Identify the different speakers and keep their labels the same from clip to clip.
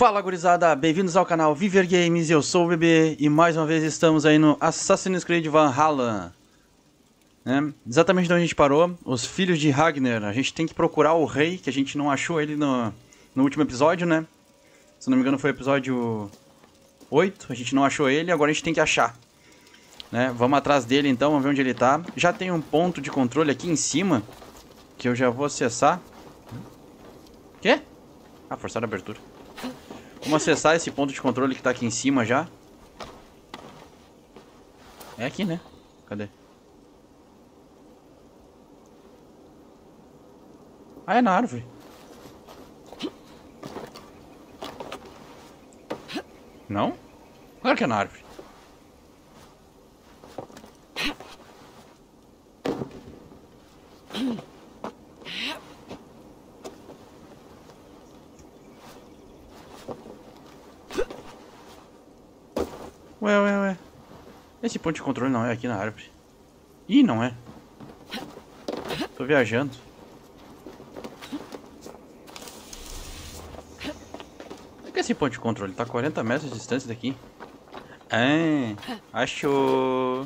Speaker 1: Fala gurizada, bem-vindos ao canal Viver Games, eu sou o Bebê e mais uma vez estamos aí no Assassin's Creed Valhalla. Exatamente de onde a gente parou, os filhos de Ragnar. A gente tem que procurar o rei, que a gente não achou ele no último episódio, né? Se não me engano foi o episódio 8, a gente não achou ele, agora a gente tem que achar. Vamos atrás dele então, vamos ver onde ele tá. Já tem um ponto de controle aqui em cima, que eu já vou acessar. Quê? Ah, forçar a abertura. Vamos acessar esse ponto de controle que tá aqui em cima já. É aqui, né? Cadê? Ah, é na árvore. Não? Claro que é na árvore. Ué. Esse ponto de controle não é aqui na árvore. Ih, não é. Tô viajando. Onde é que é esse ponto de controle? Tá a 40 metros de distância daqui. Ah, achou.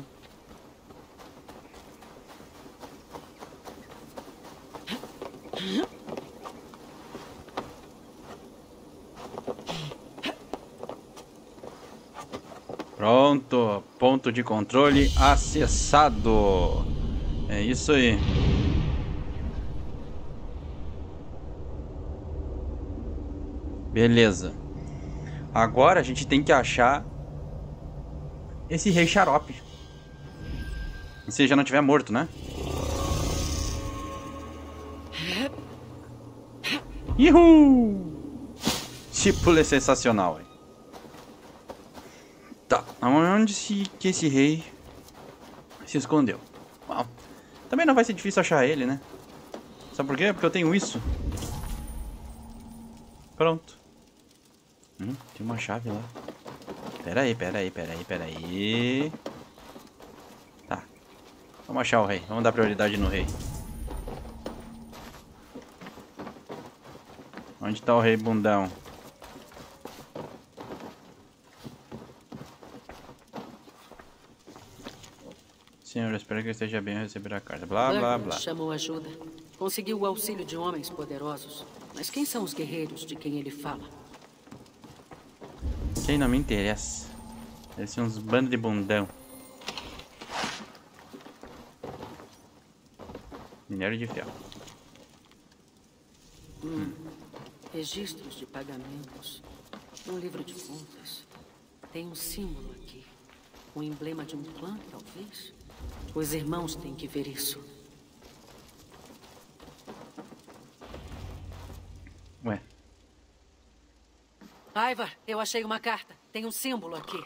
Speaker 1: Pronto, ponto de controle acessado. É isso aí. Beleza. Agora a gente tem que achar esse rei xarope. Se ele já não tiver morto, né? Uhul! Esse pulo é sensacional, hein? Tá, onde que esse rei se escondeu? Bom, também não vai ser difícil achar ele, né? Sabe por quê? Porque eu tenho isso. Pronto. Tem uma chave lá. Pera aí. Tá. Vamos achar o rei. Vamos dar prioridade no rei. Onde tá o rei bundão? Senhor, espero que esteja bem ao receber a carta. Blá.
Speaker 2: Chamou ajuda. Conseguiu o auxílio de homens poderosos. Mas quem são os guerreiros de quem ele fala?
Speaker 1: Quem não me interessa. Eles são uns bandos de bundão. Minério de ferro.
Speaker 2: Registros de pagamentos. Um livro de contas. Tem um símbolo aqui. O emblema de um clã, talvez? Os irmãos têm que ver isso.
Speaker 1: Ué.
Speaker 2: Ivar, eu achei uma carta. Tem um símbolo aqui.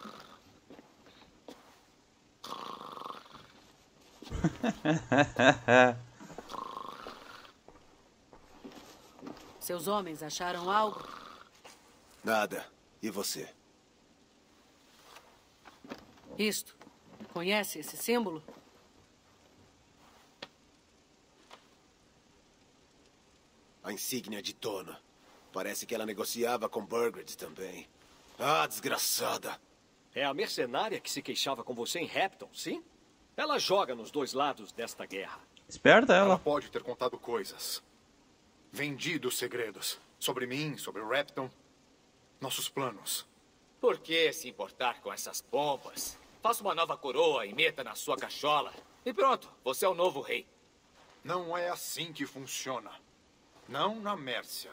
Speaker 2: Seus homens acharam algo?
Speaker 3: Nada. E você?
Speaker 2: Isto. Conhece esse símbolo?
Speaker 3: A insígnia de Tona. Parece que ela negociava com Burgred também. Ah, desgraçada.
Speaker 4: É a mercenária que se queixava com você em Repton, sim? Ela joga nos dois lados desta guerra.
Speaker 1: Esperta ela.
Speaker 5: Ela pode ter contado coisas. Vendido segredos. Sobre mim, sobre Repton. Nossos planos.
Speaker 6: Por que se importar com essas bombas? Faça uma nova coroa e meta na sua cachola. E pronto, você é o novo rei.
Speaker 5: Não é assim que funciona. Não na Mércia.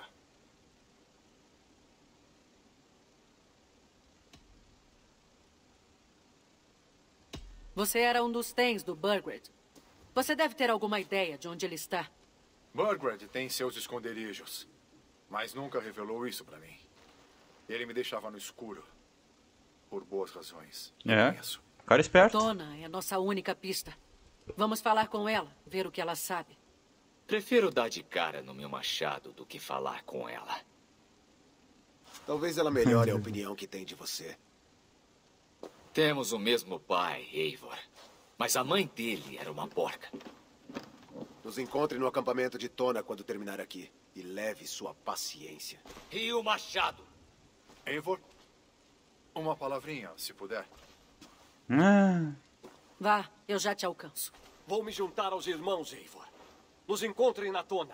Speaker 2: Você era um dos Tens do Burgred. Você deve ter alguma ideia de onde ele está.
Speaker 5: Burgred tem seus esconderijos. Mas nunca revelou isso pra mim. Ele me deixava no escuro. Por boas razões.
Speaker 1: Cara esperto.
Speaker 2: Tona é a nossa única pista. Vamos falar com ela, ver o que ela sabe.
Speaker 6: Prefiro dar de cara no meu machado do que falar com ela.
Speaker 3: Talvez ela melhore a opinião que tem de você.
Speaker 6: Temos o mesmo pai, Eivor. Mas a mãe dele era uma porca.
Speaker 3: Nos encontre no acampamento de Tona quando terminar aqui. E leve sua paciência.
Speaker 6: E o machado?
Speaker 5: Eivor, uma palavrinha, se puder.
Speaker 1: Ah,
Speaker 2: Vá, eu já te alcanço.
Speaker 4: Vou me juntar aos irmãos, Eivor. Nos encontrem na Tona.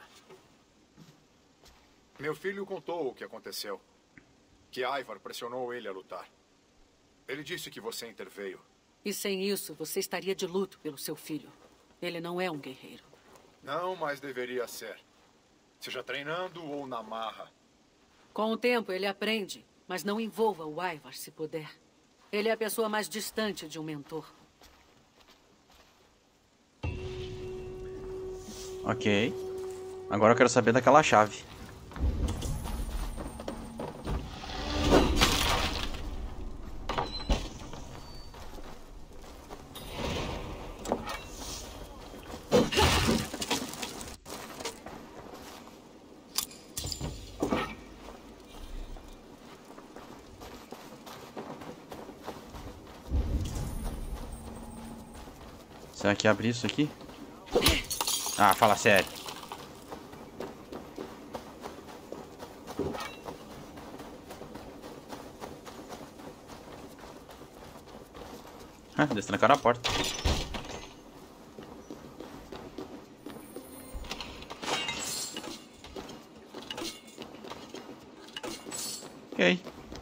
Speaker 5: Meu filho contou o que aconteceu. Que Ivar pressionou ele a lutar. Ele disse que você interveio.
Speaker 2: E sem isso, você estaria de luto pelo seu filho. Ele não é um guerreiro.
Speaker 5: Não, mas deveria ser. Seja treinando ou na marra.
Speaker 2: Com o tempo, ele aprende, mas não envolva o Ivar se puder. Ele é a pessoa mais distante de um mentor.
Speaker 1: ok. Agora eu quero saber daquela chave. Será que abre isso aqui? Ah, fala sério. Ah, destrancaram a porta. Ok.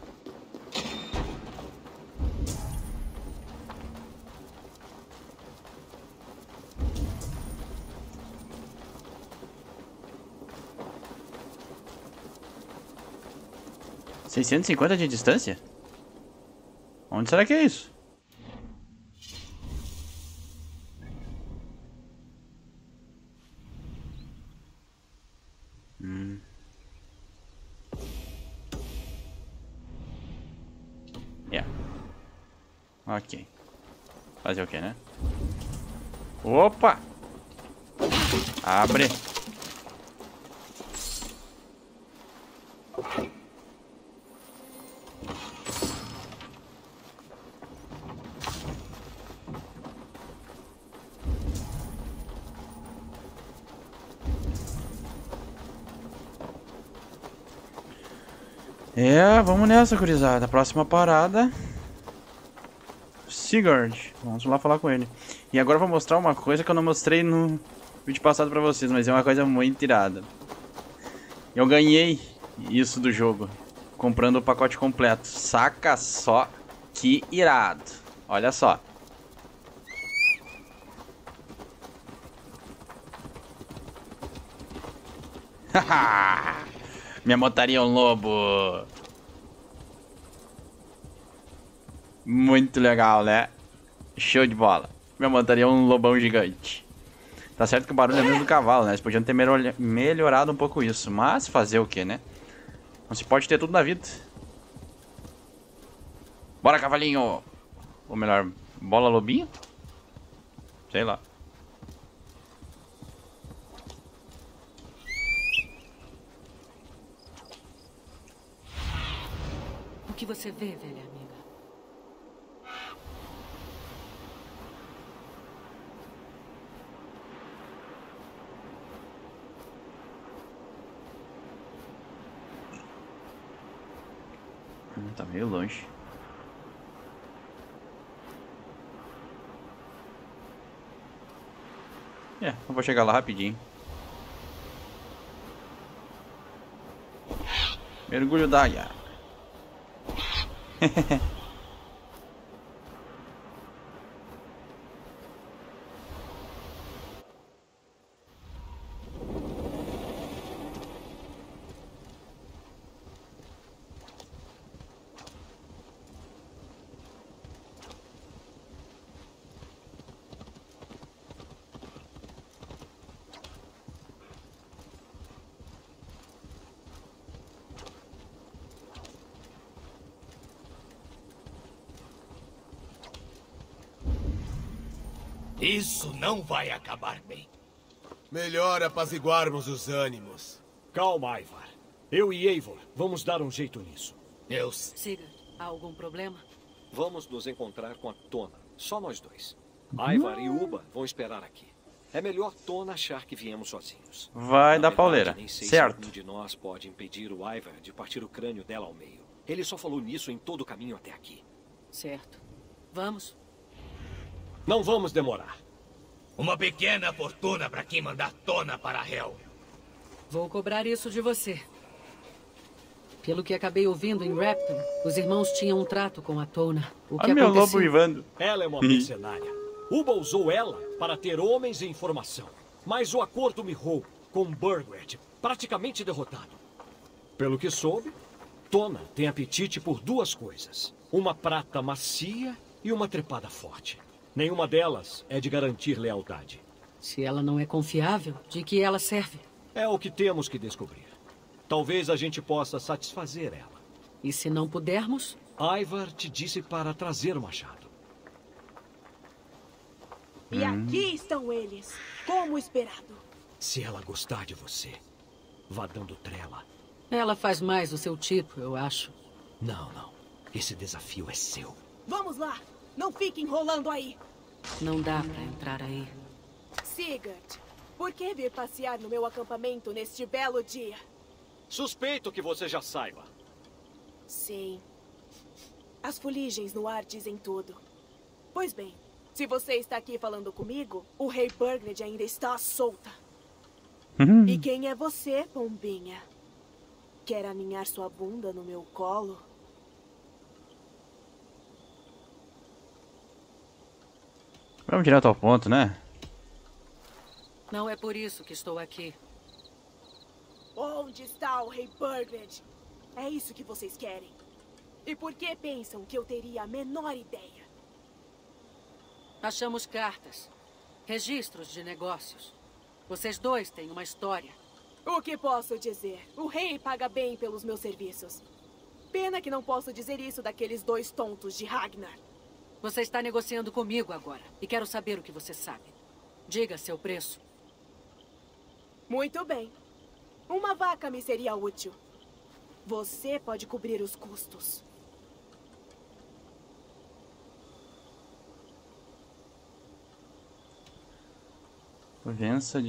Speaker 1: $650 de distância? Onde será que é isso? Yeah. Ok. Fazer o que, né? Opa! Abre. É, vamos nessa, gurizada. Próxima parada. Sigurd. Vamos lá falar com ele. E agora eu vou mostrar uma coisa que eu não mostrei no vídeo passado pra vocês, mas é uma coisa muito irada. Eu ganhei isso do jogo, comprando o pacote completo. Saca só que irado. Olha só. Haha! Minha montaria é um lobo. Muito legal, né? Show de bola. Minha montaria é um lobão gigante. Tá certo que o barulho é mesmo do cavalo, né? Eles podiam ter melhorado um pouco isso. Mas fazer o que, né? Não se pode ter tudo na vida. Bora, cavalinho! Ou melhor, bola lobinho? Sei lá.
Speaker 2: O que você vê, velha amiga?
Speaker 1: Tá meio longe. É, eu vou chegar lá rapidinho. Mergulho d'águia.
Speaker 6: Isso não vai acabar bem.
Speaker 3: Melhor apaziguarmos os ânimos.
Speaker 4: Calma, Ivar. Eu e Eivor vamos dar um jeito nisso.
Speaker 2: Sigurd, há algum problema?
Speaker 4: Vamos nos encontrar com a Tona. Só nós dois. Ivar e Uba vão esperar aqui. É melhor Tona achar que viemos sozinhos.
Speaker 1: Vai
Speaker 4: Na
Speaker 1: dar pauleira.
Speaker 4: verdade, nem sei
Speaker 1: Certo.
Speaker 4: se algum de nós pode impedir o Ivar de partir o crânio dela ao meio. Ele só falou nisso em todo o caminho até aqui.
Speaker 2: Certo. Vamos.
Speaker 4: Não vamos demorar.
Speaker 6: Uma pequena fortuna para quem mandar Tona para Hell.
Speaker 2: Vou cobrar isso de você. Pelo que acabei ouvindo em Rapton, os irmãos tinham um trato com a Tona. O que
Speaker 1: Olha meu
Speaker 2: aconteceu?
Speaker 1: lobo uivando.
Speaker 4: Ela é uma mercenária. Uba usou ela para ter homens e informação. Mas o acordo mirrou com Burgred, praticamente derrotado. Pelo que soube, Tona tem apetite por duas coisas. Uma prata macia e uma trepada forte. Nenhuma delas é de garantir lealdade.
Speaker 2: Se ela não é confiável, de que ela serve?
Speaker 4: É o que temos que descobrir. Talvez a gente possa satisfazer ela.
Speaker 2: E se não pudermos?
Speaker 4: Ivar te disse para trazer o machado.
Speaker 7: E aqui estão eles, como esperado.
Speaker 4: Se ela gostar de você, vá dando trela.
Speaker 2: Ela faz mais o seu tipo, eu acho.
Speaker 4: Não, não. Esse desafio é seu.
Speaker 7: Vamos lá, não fique enrolando aí.
Speaker 2: Não dá pra entrar aí.
Speaker 7: Sigurd, por que vir passear no meu acampamento neste belo dia?
Speaker 4: Suspeito que você já saiba.
Speaker 7: Sim. As fuligens no ar dizem tudo. Pois bem, se você está aqui falando comigo, o rei Burgred ainda está à solta. E quem é você, pombinha? Quer aninhar sua bunda no meu colo?
Speaker 1: Vamos direto ao ponto, né?
Speaker 2: Não é por isso que estou aqui.
Speaker 7: Onde está o rei Burgred? É isso que vocês querem. E por que pensam que eu teria a menor ideia?
Speaker 2: Achamos cartas, registros de negócios. Vocês dois têm uma história.
Speaker 7: O que posso dizer? O rei paga bem pelos meus serviços. Pena que não posso dizer isso daqueles dois tontos de Ragnar.
Speaker 2: Você está negociando comigo agora. E quero saber o que você sabe. Diga seu preço.
Speaker 7: Muito bem. Uma vaca me seria útil. Você pode cobrir os custos.
Speaker 1: Vença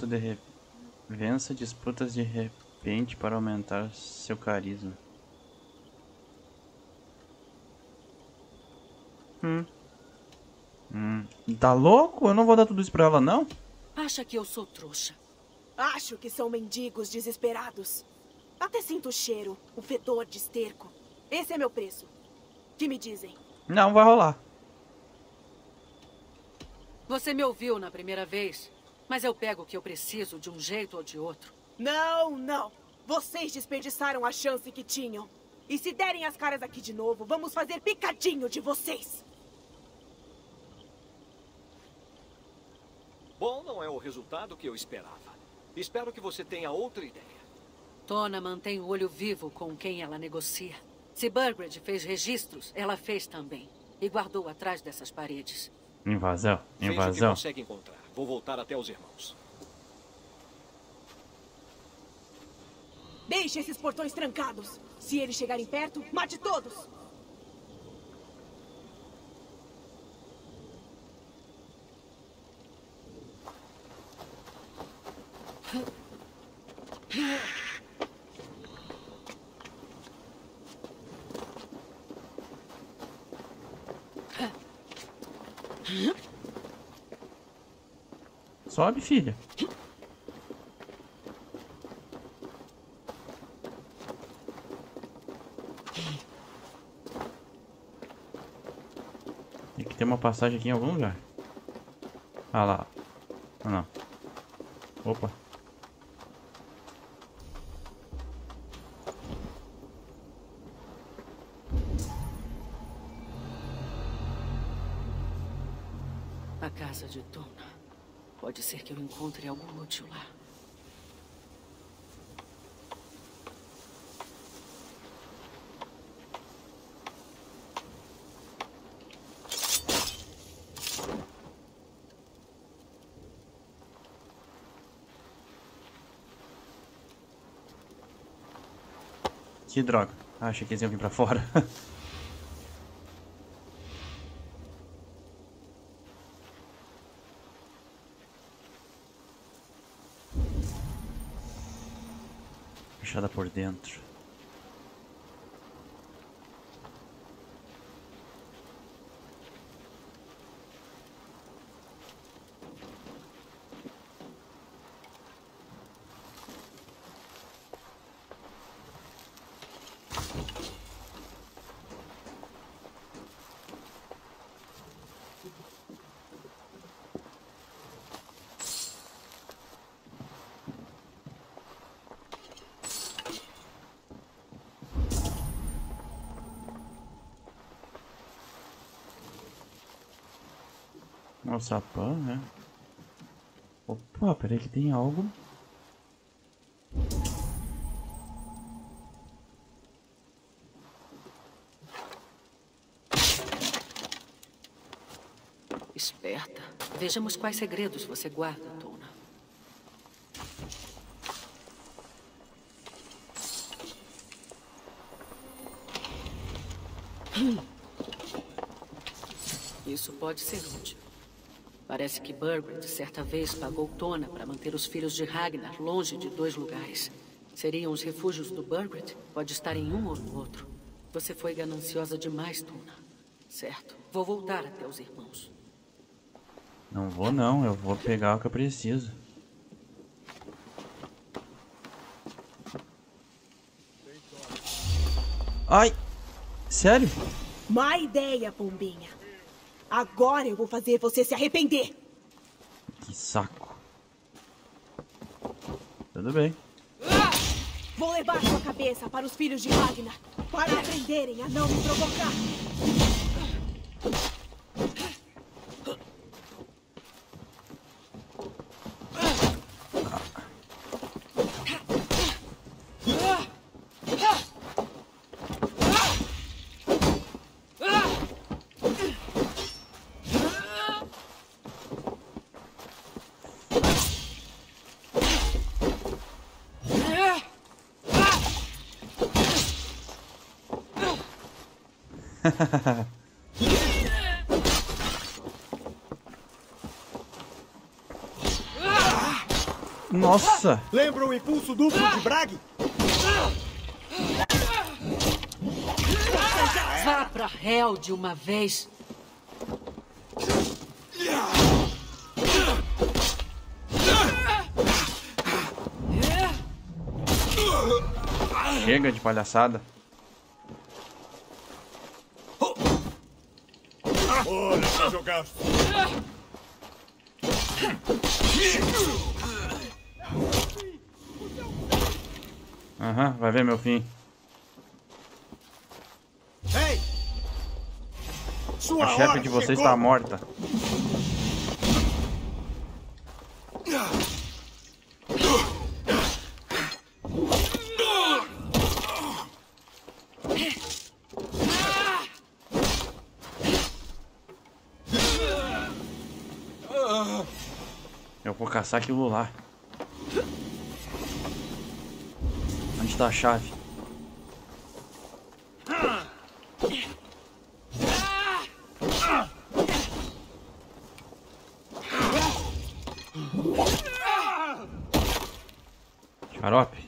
Speaker 1: disputas de repente para aumentar seu carisma. Tá louco? Eu não vou dar tudo isso pra ela, não?
Speaker 2: Acha que eu sou trouxa?
Speaker 7: Acho que são mendigos desesperados. Até sinto o cheiro, o fedor de esterco. Esse é meu preço. Que me dizem?
Speaker 1: Não vai rolar.
Speaker 2: Você me ouviu na primeira vez, mas eu pego o que eu preciso de um jeito ou de outro.
Speaker 7: Não, não. Vocês desperdiçaram a chance que tinham. E se derem as caras aqui de novo, vamos fazer picadinho de vocês.
Speaker 4: Bom, não é o resultado que eu esperava. Espero que você tenha outra ideia.
Speaker 2: Tona mantém o olho vivo com quem ela negocia. Se Burgred fez registros, ela fez também. E guardou atrás dessas paredes.
Speaker 1: Invasão,
Speaker 4: Veja o que
Speaker 1: invasão.
Speaker 4: consegue encontrar. Vou voltar até os irmãos.
Speaker 7: Deixe esses portões trancados. Se eles chegarem perto, mate todos.
Speaker 1: Sobe, filha. Tem que ter uma passagem aqui em algum lugar. Ah lá. Ah, não. Opa.
Speaker 2: A casa de Tona. Pode ser que eu encontre algo útil lá.
Speaker 1: Que droga. Ah, achei que eles iam vir pra fora. Fechada por dentro. O sapão, né? Opa, peraí que tem algo.
Speaker 2: Esperta. Vejamos quais segredos você guarda, Tona. Isso pode ser útil. Parece que Burgred certa vez pagou Tona para manter os filhos de Ragnar longe de 2 lugares. Seriam os refúgios do Burgred? Pode estar em um ou no outro. Você foi gananciosa demais, Tona. Certo. Vou voltar até os irmãos.
Speaker 1: Não vou não, eu vou pegar o que eu preciso. Ai! Sério?
Speaker 7: Má ideia, pombinha. Agora eu vou fazer você se arrepender.
Speaker 1: Que saco. Tudo bem.
Speaker 7: Vou levar sua cabeça para os filhos de Ragnar, para aprenderem a não me provocar.
Speaker 1: Nossa!
Speaker 8: Lembra o impulso duplo de Bragg?
Speaker 2: Vá pra Hel de uma vez.
Speaker 1: Chega de palhaçada.
Speaker 8: Olha pra jogar.
Speaker 1: Aham, vai ver meu fim.
Speaker 8: Ei! Sua
Speaker 1: A chefe
Speaker 8: hora
Speaker 1: de vocês
Speaker 8: chegou.
Speaker 1: está morta. Eu vou caçar aquilo lá. Onde está a chave? Xarope.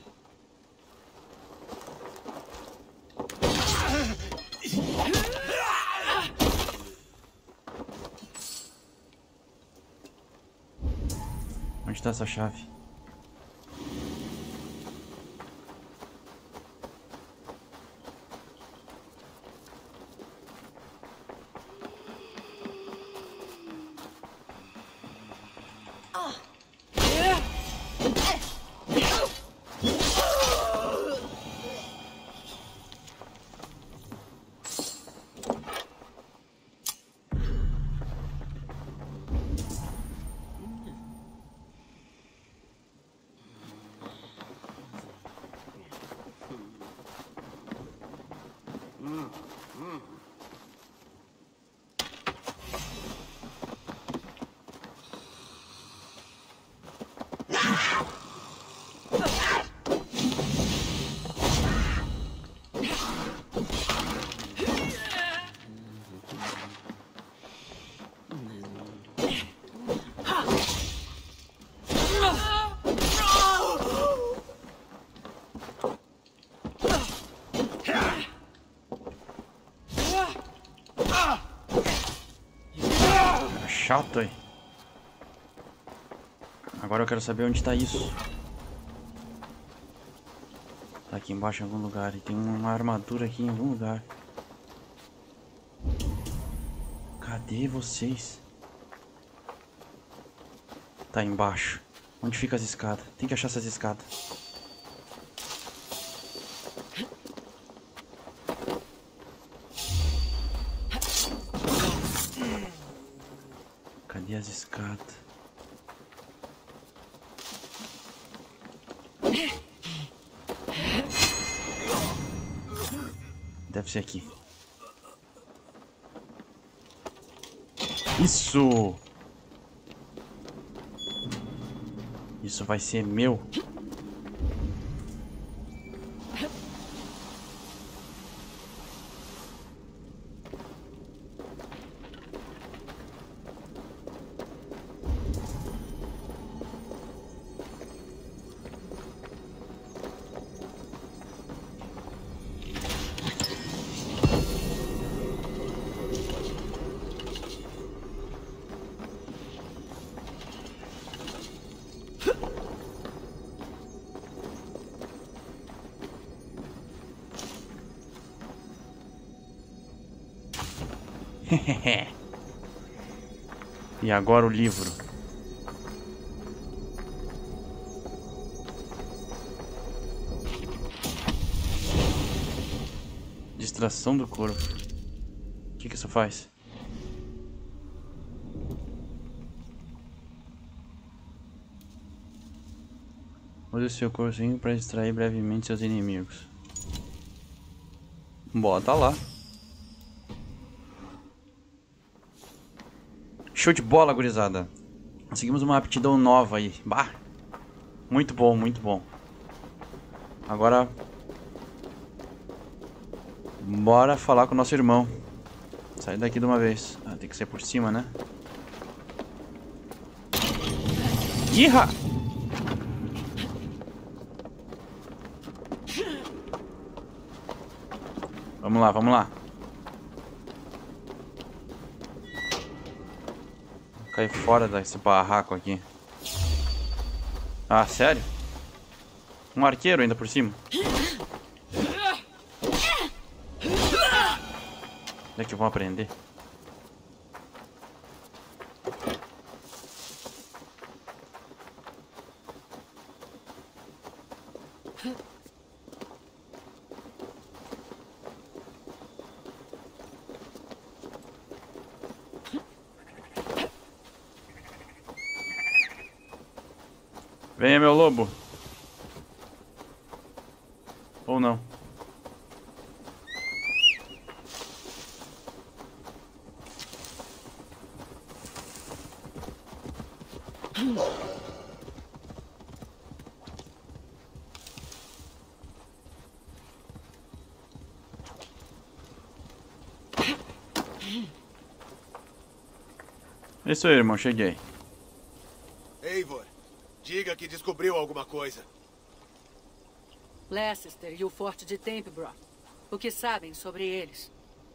Speaker 1: Onde está essa chave? Chato aí. Agora eu quero saber onde está isso. Tá aqui embaixo em algum lugar. E tem uma armadura aqui em algum lugar. Cadê vocês? Tá embaixo. Onde fica as escadas? Tem que achar essas escadas. Cadê as Deve ser aqui. Isso! Isso vai ser meu. E agora o livro. Distração do corpo. O que isso faz? Use seu corpinho para distrair brevemente seus inimigos. Bota lá. Show de bola, gurizada. Conseguimos uma aptidão nova aí. Bah! Muito bom, muito bom. Agora... bora falar com o nosso irmão. Sai daqui de uma vez. Ah, tem que ser por cima, né? Iha! Vamos lá, vamos lá. Cair fora desse barraco aqui. Ah, sério? Um arqueiro ainda por cima. Onde é que vão aprender? Venha, meu lobo. Ou não. Isso aí, irmão, cheguei.
Speaker 3: Eivor, diga que descobriu alguma coisa.
Speaker 2: Leicester e o forte de Templebrah. O que sabem sobre eles?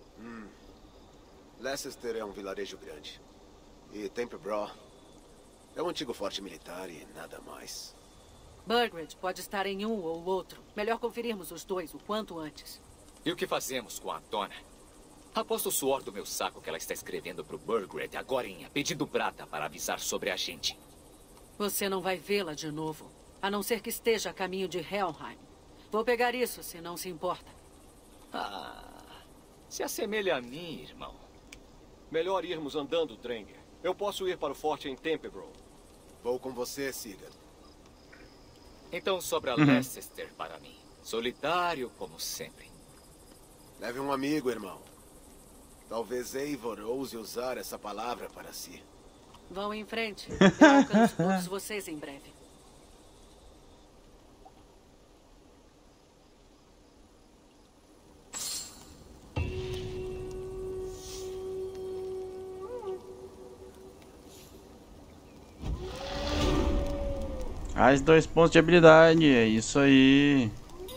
Speaker 3: Leicester é um vilarejo grande. E Templebrah é um antigo forte militar e nada mais.
Speaker 2: Burgred pode estar em um ou outro. Melhor conferirmos os dois o quanto antes.
Speaker 6: E o que fazemos com a Tona? Aposto o suor do meu saco que ela está escrevendo pro Burgred agorinha, pedindo prata para avisar sobre a gente.
Speaker 2: Você não vai vê-la de novo, a não ser que esteja a caminho de Helheim. Vou pegar isso, se não se importa.
Speaker 6: Ah, se assemelha a mim, irmão.
Speaker 4: Melhor irmos andando, Drenger. Eu posso ir para o forte em Templebrah.
Speaker 3: Vou com você, Sigurd.
Speaker 6: Então sobra Leicester para mim. Solitário como sempre.
Speaker 3: Leve um amigo, irmão. Talvez Eivor ouse usar essa palavra para si.
Speaker 2: Vão em frente. Eu alcanço todos vocês em breve.
Speaker 1: Mais 2 pontos de habilidade, é isso aí.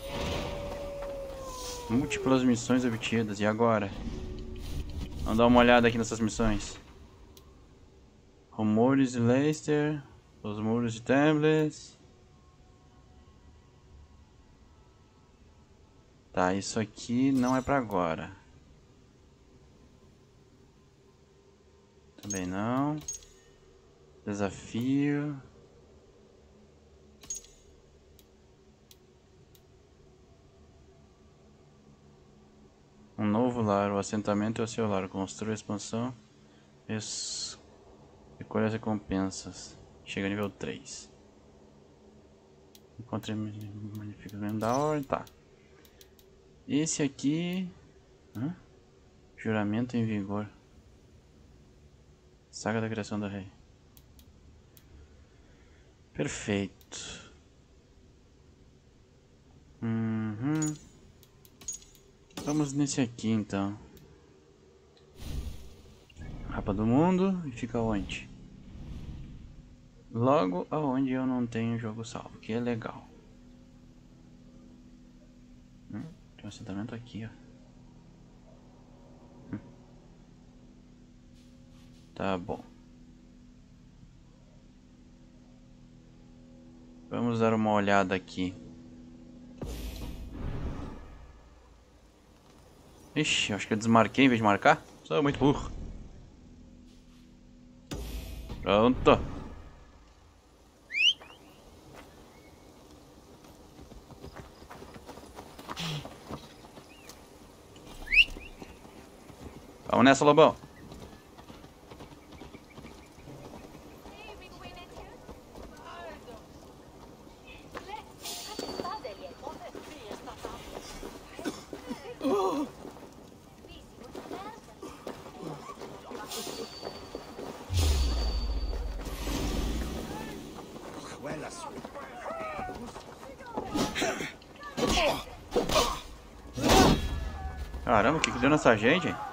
Speaker 1: Múltiplas missões obtidas, e agora? Vamos dar uma olhada aqui nessas missões. Rumores de Leicester, os muros de Tembles. Tá, isso aqui não é pra agora. Também não. Desafio. Um novo lar, o assentamento é o seu lar. Construa a expansão. Recolhe as recompensas. Chega a nível 3. Encontre magníficos membros da ordem. Tá. Esse aqui Hã? Juramento em vigor. Saga da criação do rei. Perfeito. Vamos nesse aqui então. Mapa do mundo. E fica onde? Logo aonde eu não tenho jogo salvo, que é legal. Tem um assentamento aqui, ó. Tá bom. Vamos dar uma olhada aqui. Ixi, acho que eu desmarquei em vez de marcar. Sou muito burro. Pronto. Vamos nessa, Lobão. Caramba, o que deu nessa gente, hein?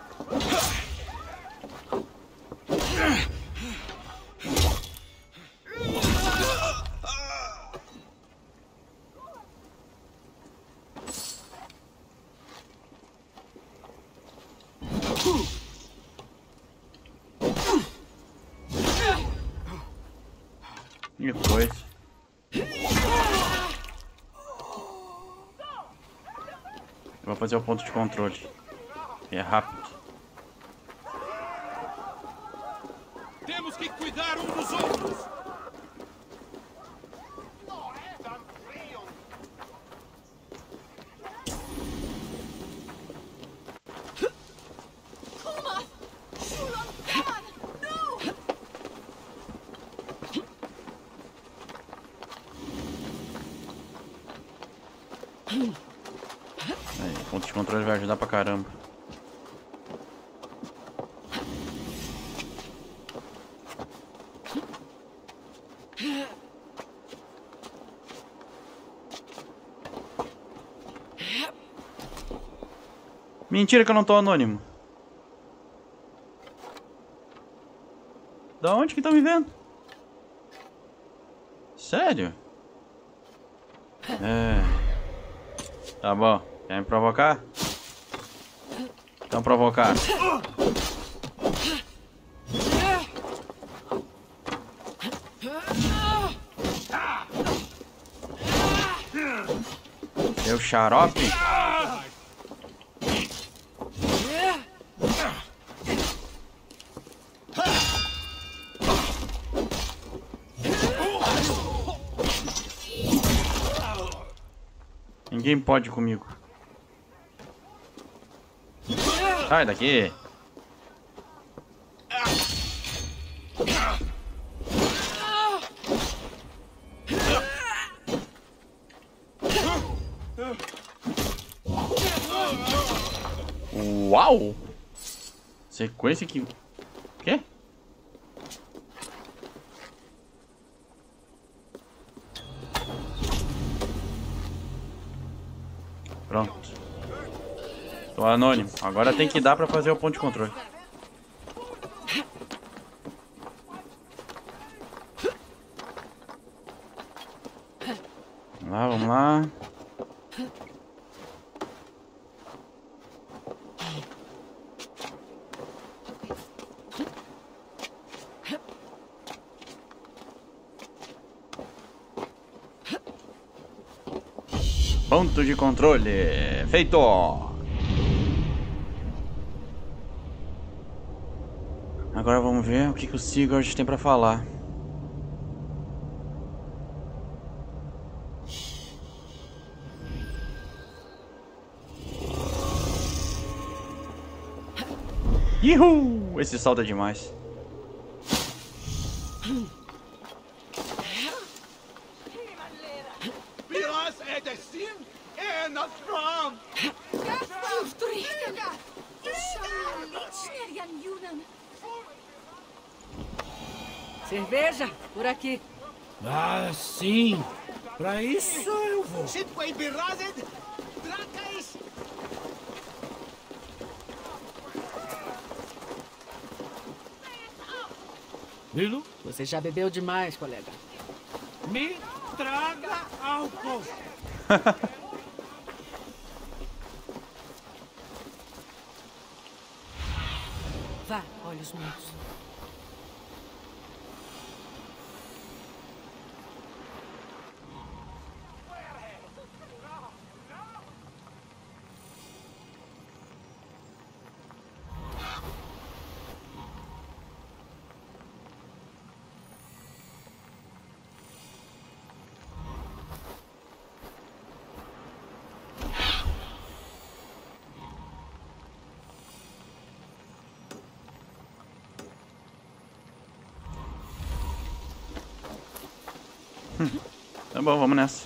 Speaker 1: Que coisa. Vou fazer o ponto de controle. É rápido.
Speaker 8: Temos que cuidar um dos outros.
Speaker 1: Aí, o ponto de controle vai ajudar pra caramba. Mentira que eu não tô anônimo. Da onde que estão me vendo? Sério? É. Tá bom. Quer me provocar? Então provocar. Deu xarope? Ninguém pode comigo. Sai daqui. Uau! Sequência que... Quê? Pronto. Tô anônimo. Agora tem que dar pra fazer o ponto de controle. Vamos lá, vamos lá. Ponto de controle feito. Agora vamos ver o que o Sigurd tem pra falar. Yuhu! Esse salto é demais.
Speaker 2: Cerveja? Por aqui.
Speaker 8: Ah, sim. Pra isso eu vou. Lilo,
Speaker 2: Você já bebeu demais, colega.
Speaker 8: me traga álcool.
Speaker 2: Vá, olhos mudos.
Speaker 1: Tá bom, vamos nessa.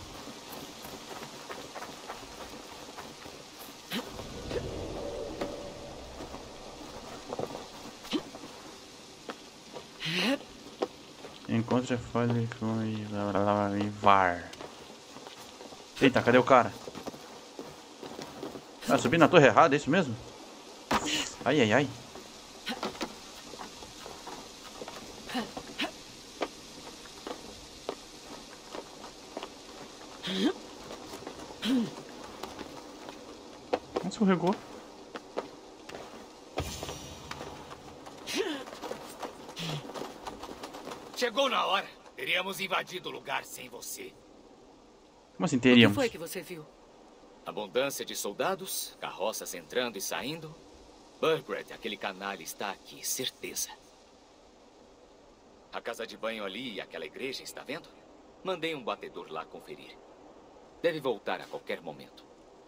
Speaker 1: Encontre a folha com Ivar. Eita, cadê o cara? Ah, subi na torre errada, é isso mesmo? Ai, ai, ai. Escorregou.
Speaker 6: Chegou na hora. Teríamos invadido o lugar sem você.
Speaker 1: Como assim
Speaker 2: O que
Speaker 1: teríamos?
Speaker 2: foi que você viu?
Speaker 6: Abundância de soldados, carroças entrando e saindo. Burgred, aquele canalha, está aqui, certeza. A casa de banho ali e aquela igreja, está vendo? Mandei um batedor lá conferir. Deve voltar a qualquer momento.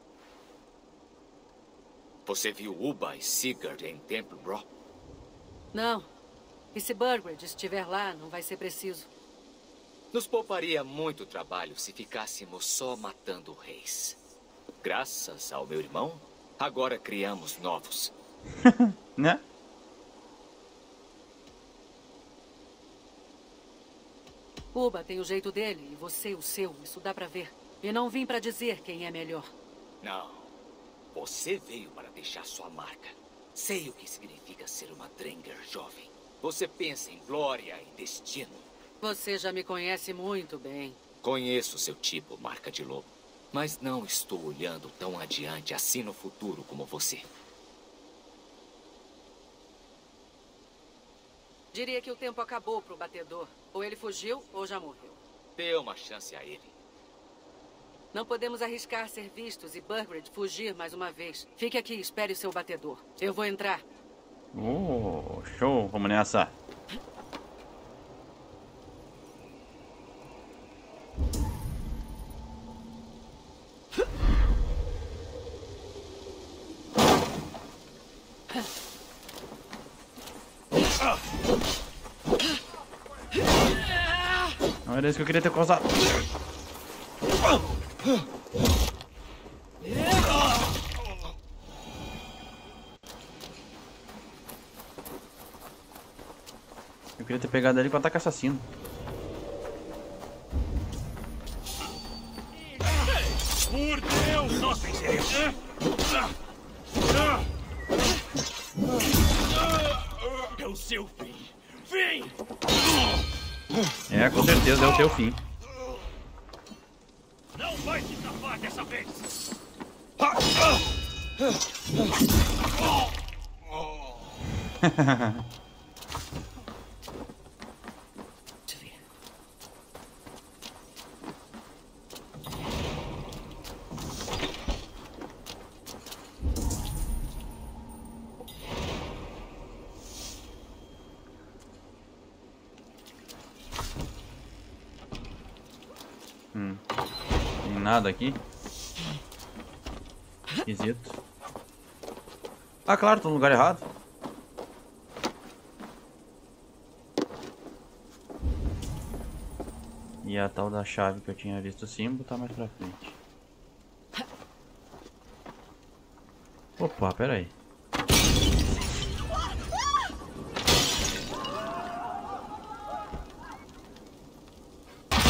Speaker 6: Você viu Uba e Sigurd em Temple Bro?
Speaker 2: Não. E se Burgred estiver lá, não vai ser preciso.
Speaker 6: Nos pouparia muito trabalho se ficássemos só matando reis. Graças ao meu irmão, agora criamos novos.
Speaker 1: Né?
Speaker 2: Uba tem o jeito dele e você o seu. Isso dá pra ver. E não vim pra dizer quem é melhor.
Speaker 6: Não. Você veio para deixar sua marca. Sei o que significa ser uma Drengr jovem. Você pensa em glória e destino.
Speaker 2: Você já me conhece muito bem.
Speaker 6: Conheço seu tipo, marca de lobo. Mas não estou olhando tão adiante assim no futuro como você.
Speaker 2: Diria que o tempo acabou pro batedor. Ou ele fugiu, ou já morreu.
Speaker 6: Dê uma chance a ele.
Speaker 2: Não podemos arriscar ser vistos e Burgred fugir mais uma vez. Fique aqui, espere o seu batedor. Eu vou entrar.
Speaker 1: Oh, show. Vamos nessa. Não era isso que eu queria ter causado. Eu queria ter pegado ele com ataque assassino.
Speaker 8: Por Deus, nós venceremos. É o seu fim. Vem!
Speaker 1: É, com certeza é o teu fim.
Speaker 8: Não vai se safar dessa vez.
Speaker 2: Deixa eu ver.
Speaker 1: Tem nada aqui. Esquisito. Ah, claro, tô no lugar errado. E a tal da chave que eu tinha visto o símbolo tá mais pra frente. Opa, pera aí. O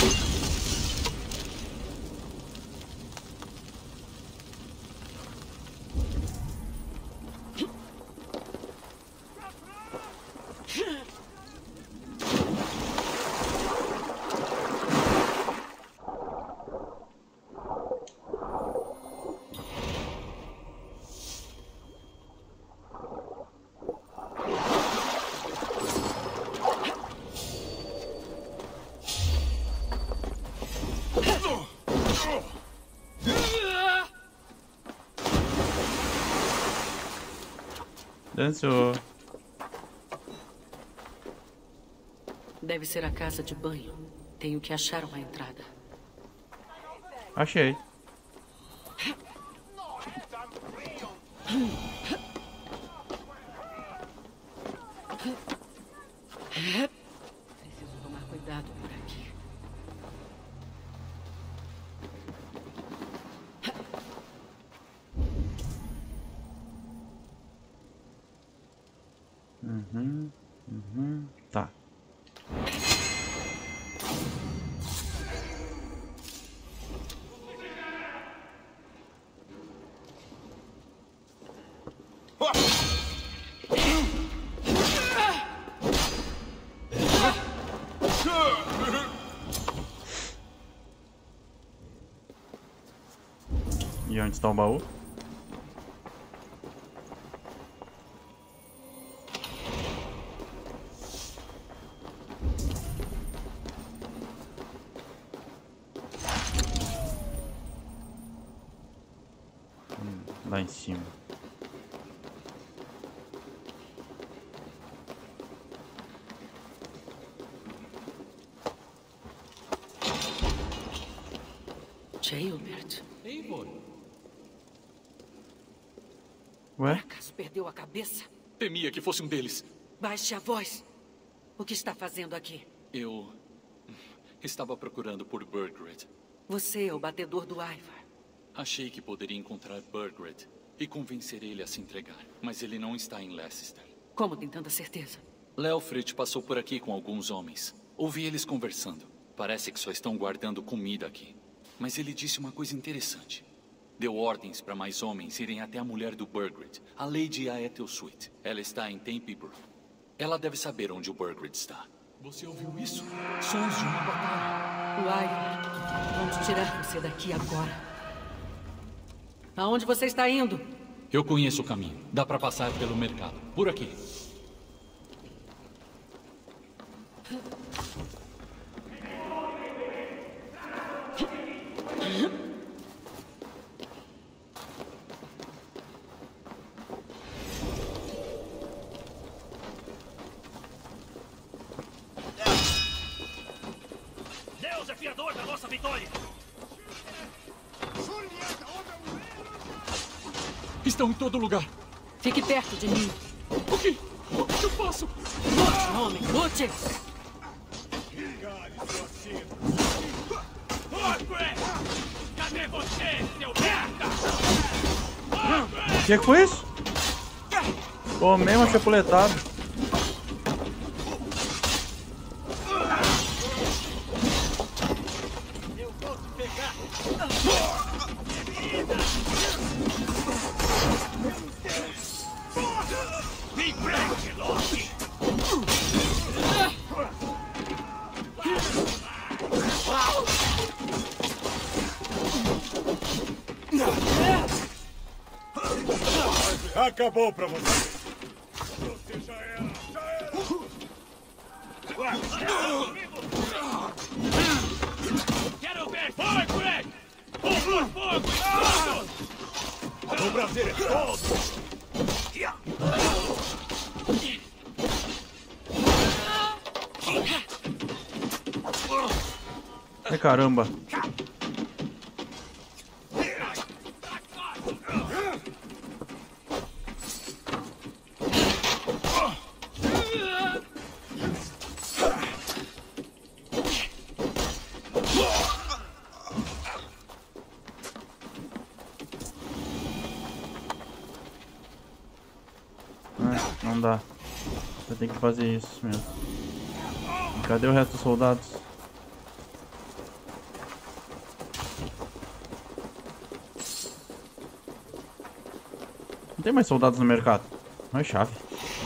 Speaker 1: Dançou.
Speaker 2: Deve ser a casa de banho. Tenho que achar uma entrada.
Speaker 1: Achei.
Speaker 2: Preciso tomar cuidado por aqui.
Speaker 1: Tá. E onde está o baú? Lá em cima.
Speaker 2: Jailbert.
Speaker 4: Eivor,
Speaker 1: Ué?
Speaker 2: Acaso perdeu a cabeça?
Speaker 6: Temia que fosse um deles.
Speaker 2: Baixe a voz. O que está fazendo aqui?
Speaker 6: Eu estava procurando por Burgred.
Speaker 2: Você é o batedor do Ivar.
Speaker 6: Achei que poderia encontrar Burgred e convencer ele a se entregar. Mas ele não está em Leicester.
Speaker 2: Como tem tanta certeza?
Speaker 6: Leofrid passou por aqui com alguns homens. Ouvi eles conversando. Parece que só estão guardando comida aqui. Mas ele disse uma coisa interessante. Deu ordens para mais homens irem até a mulher do Burgred, a Lady Aethelsuit. Ela está em Tempybrook. Ela deve saber onde o Burgred está. Você ouviu isso? Sons de uma batalha.
Speaker 2: Ivar, vamos tirar você daqui agora. Aonde você está indo?
Speaker 6: Eu conheço o caminho. Dá para passar pelo mercado. Por aqui.
Speaker 4: Deus é fiador da nossa vitória!
Speaker 6: Estão em todo lugar.
Speaker 2: Fique perto de mim.
Speaker 6: O que eu faço?
Speaker 2: Lute, homem, lute!
Speaker 4: Cadê você, seu merda?
Speaker 1: O que foi isso? Pô, mesmo chapuletado.
Speaker 4: Eu vou te pegar! Me prende, Loki!
Speaker 5: Acabou pra você. Você já era.
Speaker 4: Quero ver fogo, Greg! Fogo, fogo, fogo!
Speaker 5: O prazer é todo.
Speaker 1: Ai, caramba. Não dá. Eu tenho que fazer isso mesmo. Cadê o resto dos soldados? tem mais soldados no mercado. Não é chave.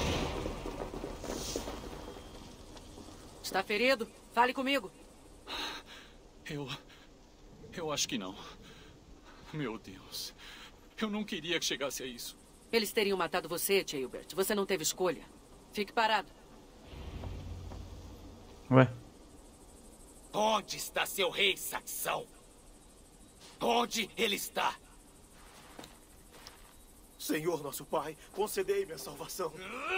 Speaker 2: Está ferido? Fale comigo.
Speaker 6: Eu acho que não. Meu Deus. Eu não queria que chegasse a isso.
Speaker 2: Eles teriam matado você, Tailbert. Você não teve escolha. Fique parado.
Speaker 1: Ué?
Speaker 9: Onde está seu rei, Saxão? Onde ele está?
Speaker 3: Senhor nosso pai, concedei-me a salvação.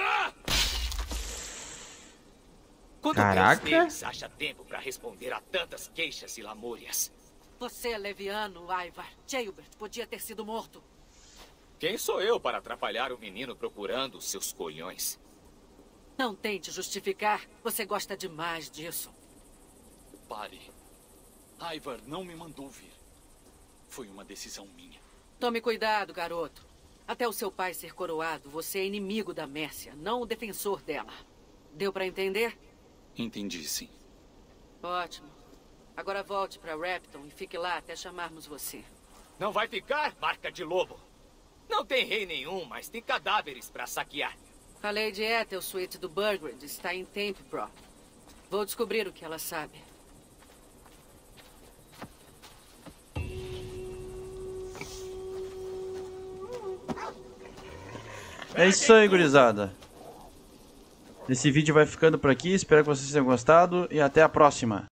Speaker 9: Quando
Speaker 1: Caraca.
Speaker 9: Deus deles acha tempo para responder a tantas queixas e lamúrias?
Speaker 2: Você é leviano, Ivar. Tailbert podia ter sido morto.
Speaker 9: Quem sou eu para atrapalhar o menino procurando os seus colhões?
Speaker 2: Não tente justificar. Você gosta demais disso.
Speaker 6: Pare. Ivar não me mandou vir. Foi uma decisão minha.
Speaker 2: Tome cuidado, garoto. Até o seu pai ser coroado, você é inimigo da Mércia, não o defensor dela. Deu para entender?
Speaker 6: Entendi, sim.
Speaker 2: Ótimo. Agora volte para Repton e fique lá até chamarmos você.
Speaker 9: Não vai ficar, marca de lobo. Não tem rei nenhum, mas tem cadáveres para saquear.
Speaker 2: A Lady Ethel, suíte do Burgred, está em Tempebro. Vou descobrir o que ela sabe.
Speaker 1: É isso aí, gurizada. Esse vídeo vai ficando por aqui. Espero que vocês tenham gostado e até a próxima.